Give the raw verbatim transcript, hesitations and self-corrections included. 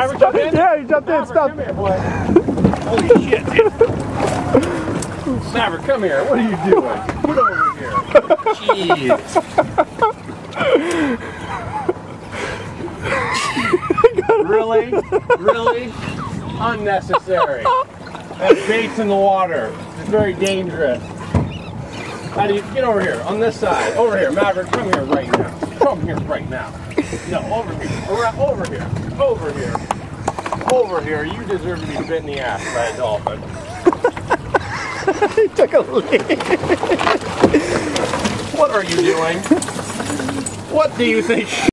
Maverick jump in? Yeah, he jumped Maverick, in. Stop. Come here, boy. Holy shit, dude. Maverick, come here. What are you doing? Get over here. Jeez. Really? Really? Unnecessary. That's baits in the water. It's very dangerous. How do you get over here? On this side. Over here. Maverick, come here right now. Come here right now. No, over here. Around, over here. Over here. Over here. You deserve to be bit in the ass by a dolphin. He took a leak. What are you doing? What do you think?